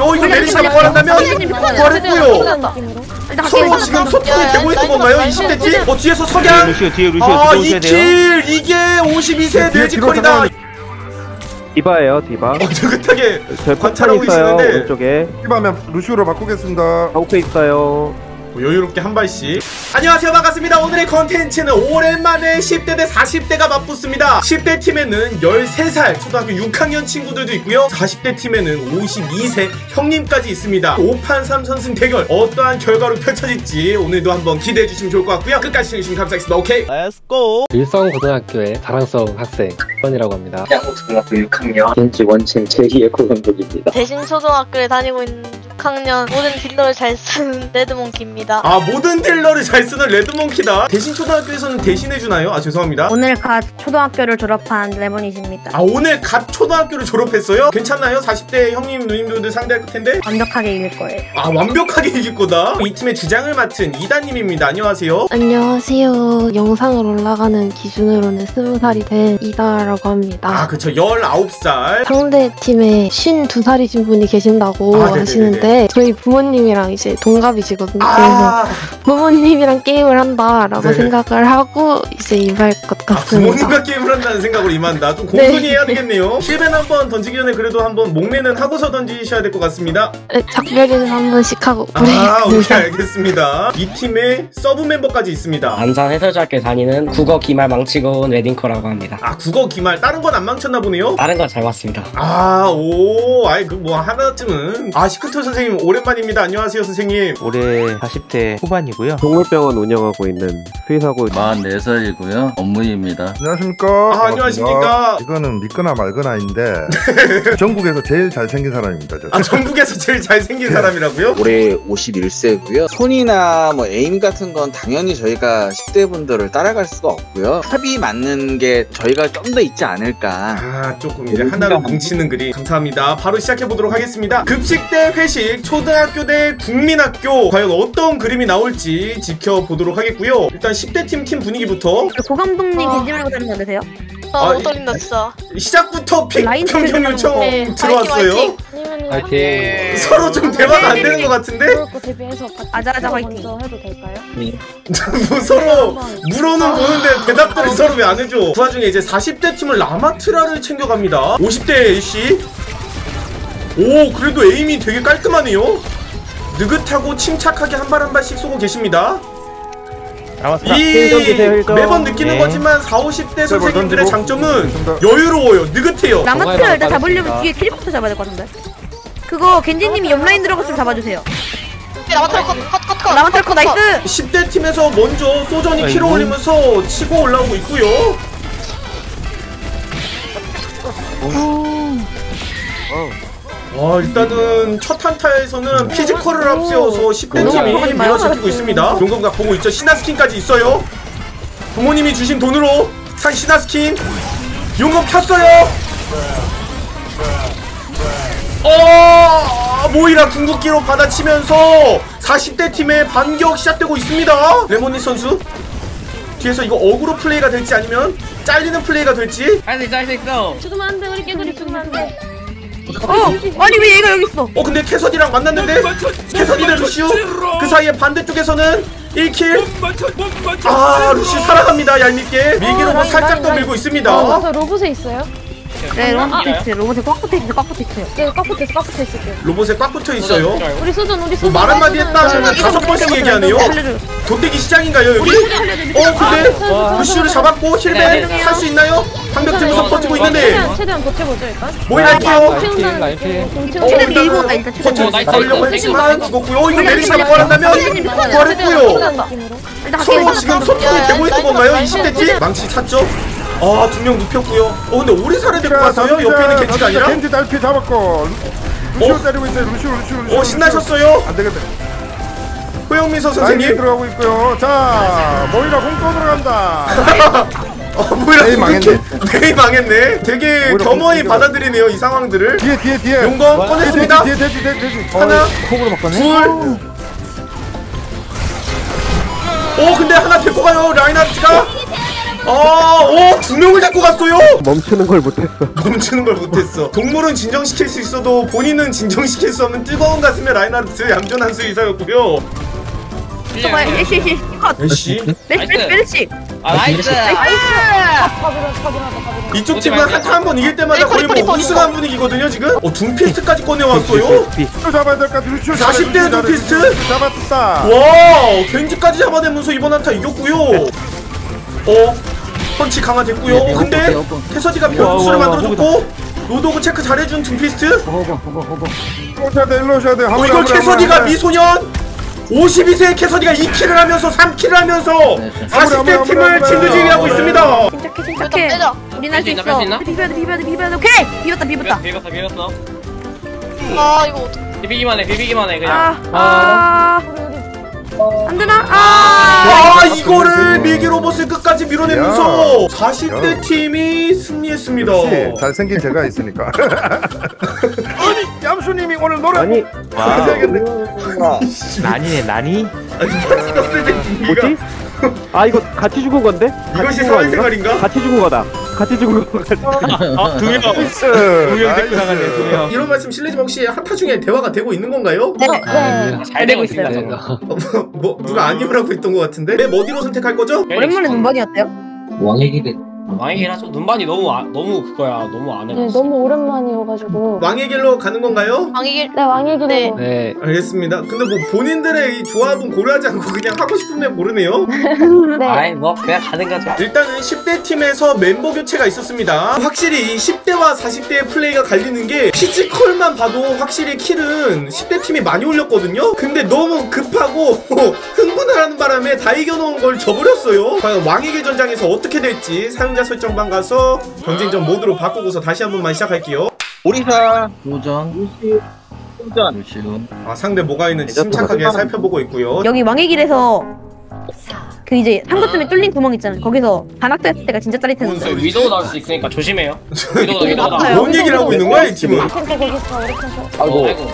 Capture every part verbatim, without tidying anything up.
어 이거 메리시가 부활한다면 부활했고요. 서로 지금 소통이 되고 있는 건가요? 이십 대 팀? 어 뒤에서 석양. 루시오 뒤에 루시오 아 들어오셔야 이 돼요. 킬 이게 오십이 세 뇌지컬이다. 디바예요 디바. 어 느긋하게 저희 관찰하고 있어요 계시는데 오른쪽에. 디바면 루시오로 바꾸겠습니다. 오케이 있어요. 여유롭게 한 발씩. 안녕하세요, 반갑습니다. 오늘의 컨텐츠는 오랜만에 십 대 대 사십 대가 맞붙습니다. 십 대 팀에는 열세 살 초등학교 육 학년 친구들도 있고요, 사십 대 팀에는 오십이 세 형님까지 있습니다. 오 판 삼 선승 대결 어떠한 결과로 펼쳐질지 오늘도 한번 기대해 주시면 좋을 것 같고요. 끝까지 시청해주시면 감사하겠습니다. 오케이, 렛츠고. 일성고등학교의 자랑스러운 학생 번이라고 합니다. 양국초등학교 육 학년 겐지 원챔 제이의 고등학교입니다. 대신초등학교에 다니고 있는 육 학년 모든 딜러를 잘 쓰는 레드몽키입니다. 아 모든 딜러를 잘 쓰는 레드몽키다. 대신 초등학교에서는 대신해주나요? 아 죄송합니다. 오늘 갓 초등학교를 졸업한 레몬이십니다. 아 오늘 갓 초등학교를 졸업했어요? 괜찮나요? 사십 대 형님 누님들도 상대할 텐데? 완벽하게 이길 거예요. 아 완벽하게 이길 거다. 이 팀의 주장을 맡은 이다님입니다. 안녕하세요. 안녕하세요. 영상을 올라가는 기준으로는 스무 살이 된 이다라고 합니다. 아 그쵸, 열아홉 살. 상대 팀에 쉰두 살이신 분이 계신다고 아, 하시는데 저희 부모님이랑 이제 동갑이시거든요. 아 그래서 부모님이랑 게임을 한다라고 네. 생각을 하고 이제 임할 것 아, 같습니다. 부모님과 게임을 한다는 생각으로 임한다. 좀 공손히 네. 해야 되겠네요. 실벤 한번 던지기 전에 그래도 한번 목매는 하고서 던지셔야 될 것 같습니다. 네, 작별이는 한 번씩 하고 아 오케이 그러겠습니다. 알겠습니다. 이 팀에 서브 멤버까지 있습니다. 안산 해설중학교에 다니는 국어 기말 망치고 온 레딩커라고 합니다. 아 국어 기말 다른 건 안 망쳤나 보네요. 다른 건 잘 봤습니다. 아오 아이 그 뭐 하나쯤은. 아 시크토 선생님 오랜만입니다. 안녕하세요 선생님. 올해 사십 대 후반이고요. 동물병원 운영하고 있는 수의사고 마흔네 살이고요. 업무입니다. 안녕하십니까. 아 반갑습니다. 안녕하십니까. 이거는 믿거나 말거나인데 전국에서 제일 잘생긴 사람입니다. 저. 아 전국에서 제일 잘생긴 사람이라고요? 올해 오십일 세고요. 손이나 뭐 에임 같은 건 당연히 저희가 십 대 분들을 따라갈 수가 없고요. 합이 맞는 게 저희가 좀 더 있지 않을까. 아 조금 이제 하나로 뭉치는 그림. 감사합니다. 바로 시작해보도록 하겠습니다. 급식 대 회식, 초등학교 대 국민학교, 과연 어떤 그림이 나올지 지켜보도록 하겠고요. 일단 십 대 팀 팀 분위기부터. 고감독님 어. 겐지 말고 다른 거 되세요? 아, 아, 못 떨린다 진짜. 시작부터 픽 라인 평균 요청 네, 들어왔어요. 화이팅, 파이팅. 서로 좀 대화가 안 되는 것 같은데? 아자아자 화이팅. 먼저 해도 될까요? 뭐 서로 물어는 보는데 대답들이 서로 왜 안 해줘? 그 와중에 이제 사십 대 팀은 라마트라를 챙겨갑니다. 오십 대 A씨. 오 그래도 에임이 되게 깔끔하네요. 느긋하고 침착하게 한 발 한 발씩 쏘고 계십니다. 이 매번 느끼는 네. 거지만 사오십 대 선생님들의 던지고. 장점은 좋습니다. 여유로워요. 느긋해요. 라마트를 일단 잡으려면 뒤에 캐릭터 잡아야 될 것 같은데. 그거 겐지님이 옆라인 들어갔으면 잡아주세요. 라마트라 컷컷컷 라마트를 컷 나이스. 십 대 팀에서 먼저 소전이 키로 올리면서 치고 올라오고 있고요. 와 일단은 첫 한타에서는 피지컬을 앞세워서 십 대 팀이 밀어잡히고 있습니다. 용감각 보고 있죠. 신화스킨까지 있어요. 부모님이 주신 돈으로 산 신화스킨 용감 켰어요. 어 모이라 궁극기로 받아치면서 사십 대 팀의 반격 시작되고 있습니다. 레모니 선수 뒤에서 이거 어그로 플레이가 될지 아니면 잘리는 플레이가 될지. 할 수 있어 할 수 있어. 죽으면 안 돼. 우리 깨돌이 죽으면 안 돼. 어 아니 왜 얘가 여기 있어? 어 근데 캐서디랑 만났는데 캐서디 대 루시우 그 사이에 반대쪽에서는 일 킬. 아 루시우 살아갑니다. 얄밉게 밀기로 뭐 살짝 더 밀고 있습니다. 어, 저 로봇에 있어요? 네 로봇에 있어요. 로봇에 꽉 붙어 있어요. 꽉 붙어 있어요. 네, 꽉 붙어 있어. 꽉 붙어 있을게요. 로봇에 꽉 붙어 있어요. 우리 소전, 우리 뭐 소전. 말 한마디 했다면 다섯 번씩 얘기하네요. 돗대기 시장인가요 여기? 어 근데 루시우를 잡았고 힐벤 살 수 있나요? 방벽 들면서 버티고 있는데 최대한, 최대한 버텨보죠 일단. 모이라 할게요. 채운다는 라인 피. 어 최대한 밀고 일단은 아 일단 버텨 최대한 나오려고 했지만 죽었고요. 어 이거 메리시가 부활한다면 부활했고요. 서로 지금 소통이 되고 있는 건가요? 이십 대 팀? 망치 찾죠? 아 두 명 눕혔고요. 어 근데 오래 살아야 될 것 같아요. 옆에 있는 겐지가 아니라. 겐지 달피 잡았고 루시오 어? 때리고 있어요. 루시오 루시오 루시오. 어 신나셨어요? 안 되겠네. 호영민서 라인에 선생님. 들어가고 있고요. 자 모이라 공또 들어간다. 어 뭐야 메이 망했네. 메이 망했네. 되게 오히려 겸허히 공격을- 받아들이네요 이 상황들을. 뒤에 뒤에 뒤에. 용검 와, 꺼냈습니다. 뒤에 뒤에 뒤에 뒤에 뒤에. 하나, 어, 콕으로 바꿨네. 둘. 오 근데 하나 데리고 가요 라인하트가. 어, 두 명을 잡고 갔어요. 멈추는 걸 못했어. 멈추는 걸 못했어. 동물은 진정시킬 수 있어도 본인은 진정시킬 수 없는 뜨거운 가슴의 라인하르트 얌전 한수 이사였고요. 잠깐만, 애쉬, 애쉬, 컷. 애쉬. 메르시, 메르시, 메르시. 아 나이스. 이쪽 팀은 한타 한 번 이길 때마다 거의 뭐 우승한 분위기거든요 지금. 어, 둠피스트까지 꺼내왔어요. 루시오 잡아야 될 것 같아. 루시오 사십 대 잡아야 돼. 둠피스트. 잡았다. 와, 벤지까지 잡아내면서 이번 한타 이겼고요. 어, 펀치 강화됐고요. 어, 근데 캐서디가 변수를 만들어줬고 로드오그 체크 잘해준 둠피스트. 일로셔야 돼. 일로셔야 돼. 어, 이걸 캐서디가 미소년 오십이 세의 캐서디가 이 킬을 하면서 삼 킬을 하면서 사십 대 팀을 진두지휘하고 있습니다. 침착해, 침착해. 우린 할 수 있어. 비벼야 돼, 비벼야 돼, 비벼야 돼. 오케이! 비웠다, 비웠다. 비겼어 비겼어. 아 이거 어떡해. 비비기만 해 비비기만 해 그냥. 아, 아. 안 되나? 아! 와, 이거를 밀기 로봇을 끝까지 밀어내면서 사십 대 팀이 승리했습니다. 역시 잘생긴 제가 있으니까. 아니 얌수님이 오늘 노래 아니, 해야겠네. 난이네 난이? 뭐지? 아 이거 같이 죽은 건데? 이것이 사회생활인가? 같이 죽은 거다. 같이 죽은 거 같아. 아, 두 명. 두명 데리고 나갔네, 두 명. 이런 말씀 실례지만 혹시 한타 중에 대화가 되고 있는 건가요? 네, 아, 잘 되고 있어요. 어, 뭐, 뭐 누가 아니오라고 했던 것 같은데? 맵 어디로 선택할 거죠? 오랜만에 눈반이 어때요? 왕의 길에. 왕의 길 하죠. 눈반이 너무 아, 너무 그거야. 너무 안 해. 네, 너무 오랜만이어가지고. 왕의 길로 가는 건가요? 왕의 길. 네, 왕의 길로. 네. 네. 알겠습니다. 근데 뭐 본인들의 이 조합은 고려하지 않고 그냥 하고 싶은 맵 고르네요. 네. 아이 뭐 그냥 가는 거죠. 일단은 십 대 팀에서 멤버 교체가 있었습니다. 확실히 십 대와 사십 대의 플레이가 갈리는 게 피지컬만 봐도 확실히 킬은 십 대 팀이 많이 올렸거든요. 근데 너무 급하고 흥분을 하는 바람에 다 이겨놓은 걸 져버렸어요. 과연 왕의 길 전장에서 어떻게 될지 사용자 설정방 가서 경쟁전 모드로 바꾸고서 다시 한 번만 시작할게요. 오리사 도전. 루시 도전. 루시오. 아, 상대 뭐가 있는지 침착하게 살펴보고 있고요. 여기 왕의 길에서 그 이제 한 곳쯤에 뚫린 구멍 있잖아요. 거기서 반학도 했을 때가 진짜 짜릿했는데. 위도우 나올 수 있으니까 조심해요. 위도우다 위도우다. 아파요. 뭔 얘기를 하고 있는 거야 이 팀은? 탱크 거기 있어, 우리 탱크. 아이고. 아이고.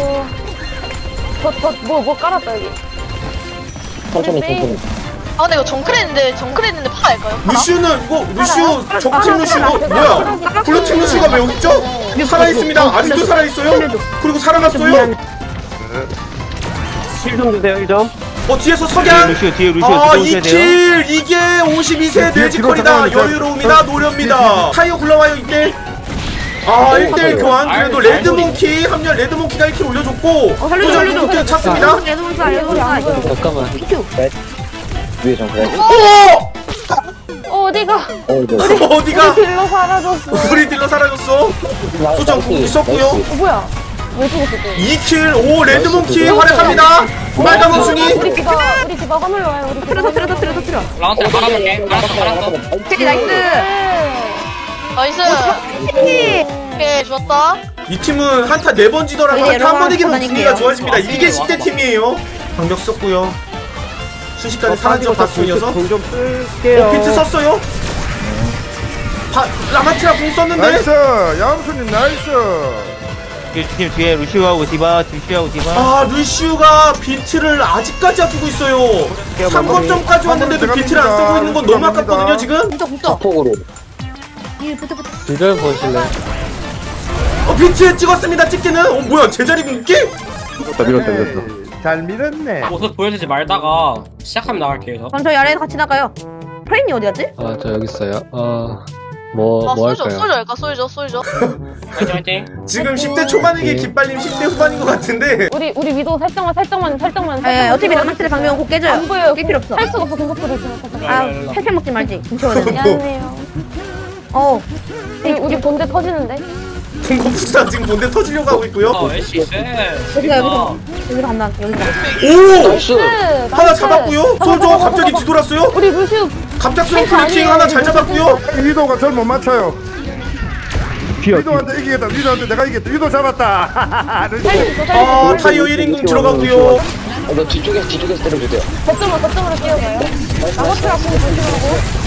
저, 저, 뭐, 뭐 깔았다, 여기. 천천히, 천천히. 아 근데 이거 정크랬는데 정크랬는데 파할까요? 루시우는 이거 루시우 적팀 루시우가 뭐야? 블루팀 루시우가 왜 여기 있죠? 살아있습니다. 아직도 살아있어요? 그리고 살아났어요? 일 점 주세요. 일 점. 어, 뒤에서 석양. 루시오 뒤에 루시오 아, 들어오셔야 이 돼요. 킬 이게 오십이 세 뒤에 뇌지컬이다. 뒤로 여유로움이다. 노련미다. 타이어 굴러와요 이때. 아, 일 대 일 교환. 그래도 레드몽키 합류. 레드몽키가 일 킬 올려줬고 어, 살려줘, 도전 살려줘. 궁극기를 찼습니다. 레드몬사, 레드몬사. 잠깐만. 피큐. 위에 좀 그래. 오! 어디가? 어디가? 딜러 사라졌어. 우리 딜러 사라졌어. 도전 궁극기 썼고요. 어, 뭐야? 왜 죽었어, 또? 이 킬. 오, 레드몽키 활약합니다. 빨간 원숭이. 우리 집아, 우리 집아 화물 와요, 우리 집아. 터트려, 터트려, 터트려, 터트려. 라운드 갈아볼게. 갈았어 갈았어. 오케이, 나이스. 나이스. 히 오케이 좋았다. 이 팀은 한타 네 번 지더라도 네, 한타 한 번 이기면 여러분, 분위기가 좋아집니다. 아, 이게 네, 십 대 팀이에요. 방벽 썼고요. 순식간에 사라지고 다 쏘여서. 동좀 쓸게요. 어, 비트 썼어요? 바, 라마티라 궁 썼는데? 나이스. 얌수님 나이스. 팀 뒤에 루시오하고 디바, 루시오하고 디바. 아, 루시우가 비트를 아직까지 아끼고 있어요. 삼 거점까지 왔는데도 비트를 안 쓰고 있는 건 너무 아깝거든요, 지금? 붙어, 붙어. 폭으로. 이 붙어, 붙어. 비주얼 보실래? 어, 비트에 찍었습니다, 찍기는. 어, 뭐야, 제자리 궁극기? 밀었다 밀었다 밀었다. 잘 밀었네. 모습 보여주지 말다가 시작하면 나갈게요. 저. 그럼 저희 아래에서 같이 나가요. 프레임이 어디 갔지? 아 저 여기 있어요. 어뭐뭐 아 뭐 쏠져 할까요? 쏠져 할까 쏠져 쏠져. 화이팅 화이팅. 지금 십 대 초반이기 기빨림 십 대 후반인 것 같은데. 우리, 우리 위도 살짝만, 살짝만, 살짝만. 예, 어차피 라마트를 방면 곧 깨져요. 안 보여요. 깰 필요 없어. 할 수가 없어, 공격소리 있으면. 아, 펠펠 먹지 말지. 김치워야 돼. 미안해요. 어. 우리, 우리 본대 터지는데? 공급수단 지금 본대 터지려고 하고 있고요. 어 애쉬 쎄. 여기가 여기서. 여기로 간다. 여기로 간다. 오! 나이스. 하나 잡았고요. 솔저 갑자기 뒤돌았어요. 우리 루시우 갑작스러운 플래킹 하나 잘 잡았고요. 위도가 절 못 맞춰요. 귀여. 위도한테 이기겠다. 위도한테 내가 이겼다. 위도 잡았다. 아, 타이어 일 인공 들어가고요. 너 뒤쪽에서 뒤쪽에서 때려주세요. 거점으로, 거점으로 뛰어가요. 나머지랑 공 조심하고.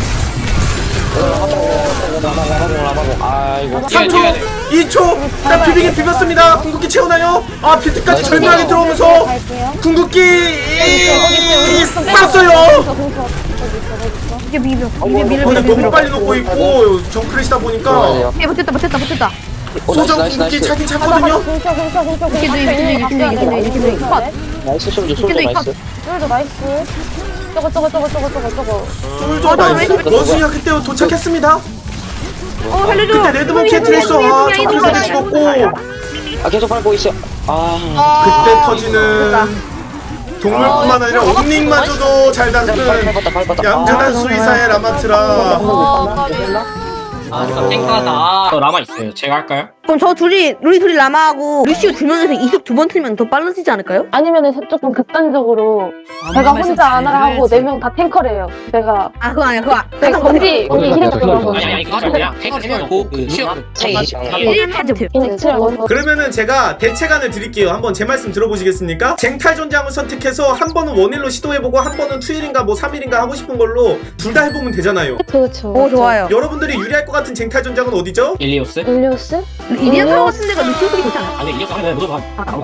아이고. 삼 초, 이 초. 자, 비비긴 비볐습니다. 궁극기 채우나요? 아, 비트까지 절묘하게 들어오면서 궁극기 쐈어요. 이게 비벼. 어, 이게 밀어 근데 밀어 너무 밀어. 빨리 놓고 있고 정크레시다 보니까 예, 버텼다 버텼다 버텼다. 소정 궁극기 차긴 차거든요. 이렇게 누이 이렇게 누이 이렇게 누이 이렇게 누이 이렇게 누이. 컷. 나이스 솔저 이렇게 누이 컷. 솔저 나이스. 저거 저거 저거 저거 저거 저거. 솔저 나이스. 원숭이가 그때 도착했습니다. 어 살려줘. 그때 레드몬키의 트레이서 아 정크레시한테 죽었고 아 계속 밟고 있어. 아 그때 터지는 동물뿐만 아니라 옴닉마저도 잘 닿는 얌전한 수의사의 라마트라. 아, 진짜 탱크하다. 저 라마 있어요. 제가 할까요? 그럼 저 둘이 우리 둘이 라마하고 루시오 두 명에서 이속 두 번 틀면 더 빨라지지 않을까요? 아니면은 조금 극단적으로 제가 혼자 안하라 하고 네 명 다 탱커래요. 제가 아 그거 아니야 그거. 네 건지 우리 힐 들어가고. 아니, 아니, 그거 그냥 탱크 세워놓고, 그, 치워. 일 패드. 그러면은 제가 대책안을 드릴게요. 한번 제 말씀 들어보시겠습니까? 쟁탈 전장을 선택해서 한 번은 원일로 시도해보고 한 번은 투일인가 뭐 삼일인가 하고 싶은 걸로 둘 다 해보면 되잖아요. 그렇죠. 오 좋아요. 여러분들이 유리할 것 같은 쟁탈 전장은 어디죠? 일리오스? 일리오스? 이리아타로 같은 데가 루시오 속이 좋지 않아? 아니, 일리오스 하면 무조건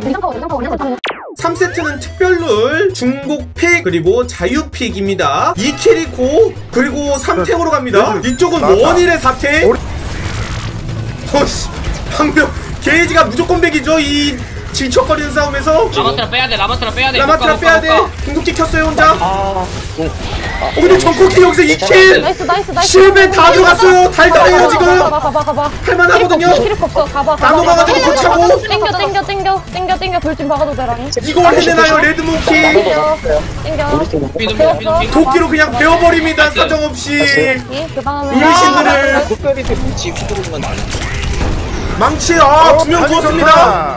삼 세트는 특별룰, 중복 픽, 그리고 자유 픽입니다. 이 킬이고 그리고 삼 탱으로 갑니다. 이쪽은 원일의 사 탱. 어씨, 방금 게이지가 무조건 백이죠. 이 질척거리는 싸움에서. 라마트라 빼야돼, 라마트라 빼야돼. 라마트라 빼야돼. 궁극기 켰어요 혼자. 어 근데 정국이 여기서 이 킬. 나이스 나이스 나이스. 실베 다 들어갔어요. 달달해요 지금. 가봐 가봐 가봐. 할만하거든요. 키리코 없어. 가봐 가봐. 나눠가가지고 고차고. 땡겨 땡겨 땡겨 땡겨 땡겨 돌진 박아도 되라니. 이걸 해내나요 레드몬키. 땡겨 땡겨. 도끼로 그냥 베어버립니다 사정없이. 그 다음에 우리신들을 특별히 지 휘두르는 건 망치 아두 명 구웠습니다.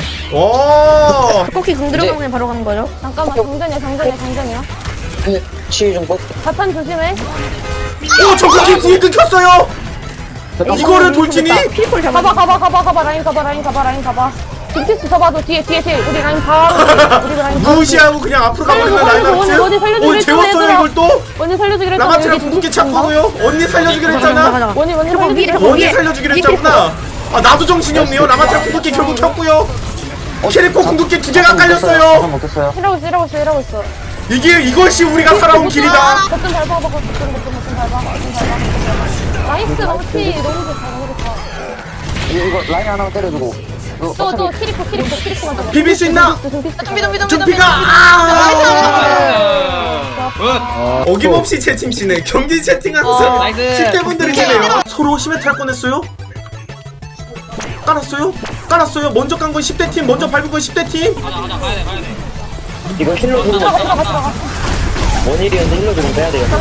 와 코키 궁 들어가면 그냥 바로 가는 거죠? 잠깐만 장전이야 장전이야 장전이야. 치유 좀 뻗. 자탄 조심해. 오 정국이 궁이 끊겼어요. 이거를 돌진이? 피콜 잡아. 가봐 가봐 가봐 가봐 라인 가봐 라인 가봐 라인 가봐. 빅티스 잡아도 뒤에 뒤에 뒤에 우리 라인 봐. 우리 라인 봐. 무시하고 그냥 앞으로 가버리는 라인하트. 원이 살려주기로 오 재웠어요 이걸 또. 원이 살려주기로 했잖아. 라마트랑 궁극기 찾고요. 언니 살려주기로 했잖아. 원이 원이 저거 위에, 살려주기로 저거 언니 위에. 살려주기로 했잖아. 아 나도 정신이 없네요. 라마트랑 궁극기 결국 켰고요. 키리코 궁극기 두 개가 깔렸어요. 못했어요. 이러고 있어 이러고 있어 이러고 있어. 이게 이것이 우리가 살아온 길이다. 버튼 밟아 버튼 버튼 버튼 버튼 밟아 버튼 밟아. 나이스 망치 너무 좋다 너무 좋다. 이거 이거 라인 하나 때려주고. 또또 키리코 키리코 키리코만 더. 비빌 수 있나? 믿어 믿어 준비가 아 어김없이 채팅치네. 경기 채팅하면서 십 대 분들이시네요. 서로 시메트랄 꺼냈어요? 깔았어요? 깔았어요? 먼저 깐 건 십 대 팀, 먼저 밟은 건 십 대 팀. 가자, 가자, 가야돼, 가야돼. 이거 힐러 좀 들어가 들어가 들어가. 원일이었는데 힐러 좀 빼야 돼요.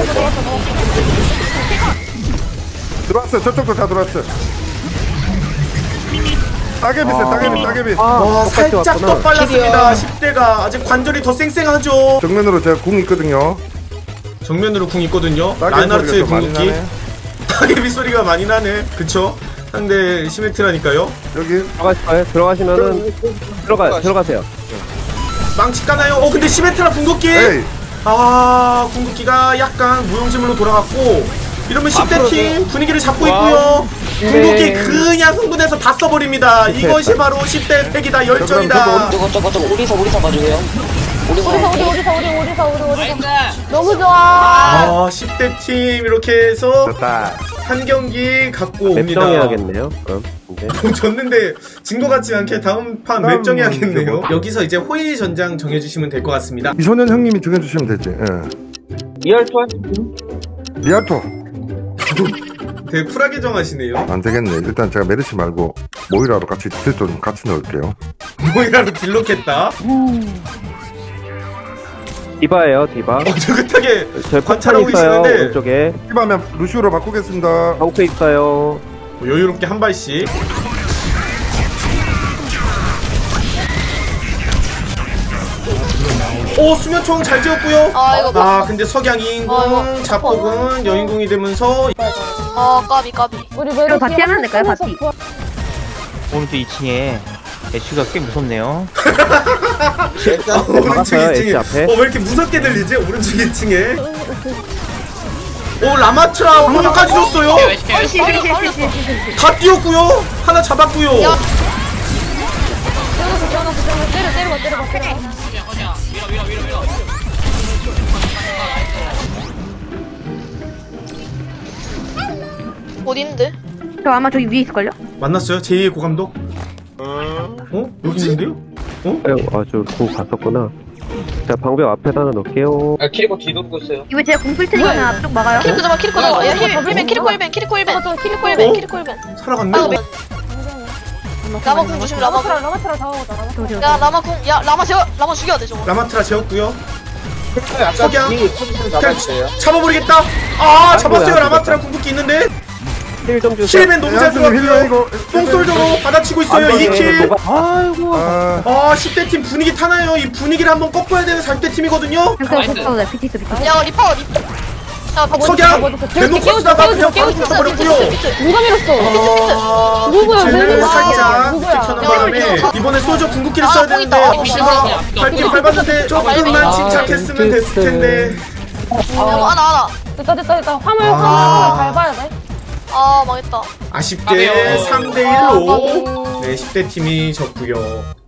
들어왔어요. 저쪽도 다 들어왔어요. 따개비 있어요. 따개비 따개비. 와 살짝 더 빨랐습니다. 십 대가 아직 관절이 더 쌩쌩하죠. 정면으로 제가 궁 있거든요. 정면으로 궁 있거든요. 따개비 라인하르트의 소리가 좀 많이 궁극기. 나네. 따개비 소리가 많이 나네. 그쵸? 상대 시메트라니까요. 여기 들어가실까요? 들어가시면은 들어가 들어가세요. 망치 까나요? 어 근데 시메트라 궁극기. 에이 아 궁극기가 약간 무용지물로 돌아갔고 이러면 십 대 팀 분위기를 잡고 있고요. 궁극기 그냥 흥분해서 다 써버립니다. 이것이 바로 십 대 팩이다. 열정이다. 저거 저거 저거 오리사 오리사 봐주세요. 오리사 우리사 우리 우리사 우리 우리사 우리 우리사. 나이스! 너무 좋아. 아 십 대 팀 이렇게 해서 좋다. 한 경기 갖고 옵니다. 맵정해야겠네요. 그럼 이제 졌는데 진 것 같지 않게 다음 판 다음 맵정해야겠네요. 뭐. 여기서 이제 호의 전장 정해주시면 될 것 같습니다. 이소년 형님이 정해주시면 되지. 예. 리얼토 리아토 되게 쿨하게 정하시네요. 안 되겠네. 일단 제가 메르시 말고 모이라로 같이 딜 좀 같이 넣을게요. 모이라로 딜lok했다. 디바예요 디바. 어 느긋하게 저 관찰하고 포탄 있어요 계시는데 오른쪽에. 이밤에 루시오로 바꾸겠습니다. 하우페 있어요. 뭐 여유롭게 한 발씩. 오 수면총 잘 지었고요. 아 이거 아 근데 석양이 아, 이거 인궁 자폭은 여인궁이 되면서 아 까비 까비. 우리 그럼 바티 하면 안 될까요, 바티? 오른쪽 이 층에 애쉬가 꽤 무섭네요. 일단 오른쪽 막았어요, 이 층에 엣지 앞에. 어 왜 이렇게 무섭게 들리지? 오른쪽 이 층에 오 라마트라 오늘까지 줬어요. 다 뛰었고요. 하나 잡았고요. 태어났어 태어났어 태어났어 때려 때려봐 때려봐 때려봐. 어디 있는데? 저 아마 저기 위에 있을걸요? 만났어요? 제이의 고감독? 어? 여기 있는데요? 어? 아저고 갔었구나. 자 방벽 앞에다 하나 넣을게요. 아 키리코 뒤돌고 있어요. 이거 제가 공풀 테니까 앞쪽 막아요. 키리코 잡아 키리코 잡아. 야 힐, 힐맨 키리코 힐맨 키리코 힐맨 키리코 힐맨 키리코 힐맨. 살아갔네? 아, 라마 궁 조심 라마 궁. 라마트라 잡아보자. 라마트라. 야 라마 궁. 야 라마 제어 라마 죽여야 돼 저거. 라마트라 재웠고요. 아까 석양. 이 포지션 그냥 잡아주세요. 잡아버리겠다. 아 잡았어요. 라마트라 궁극기 있는데 힐좀 주세요. 힐맨 너무 잘 힐러 들어갔고요. 이거 똥솔저로 받아치고 있어요. 이 킬. 아이고. 아, 아 십 대 팀 분위기 타나요? 이 분위기를 한번 꺾어야 되는 사십 대 팀이거든요. 잠깐 붙어도 돼. 비트 있어 비트 있어. 야 리퍼 리퍼. 야 봐봐. 석양 대놓고 쓰다가 그냥 바로 붙어버렸고요. 누가 밀었어? 아, 누구야? 빛을 누구야? 살짝 누구야? 켜놓은 바람에 이번에 소저 궁극기를 아, 써야 뽕 되는데 있다. 혹시나 발길 밟았는데 조금만 침착했으면 됐을 텐데. 야 하나 하나. 됐다 됐다 됐다. 화물 아. 화물 밟아야 돼. 아 망했다. 아쉽게 삼 대 일로 네, 십 대 팀이 졌고요.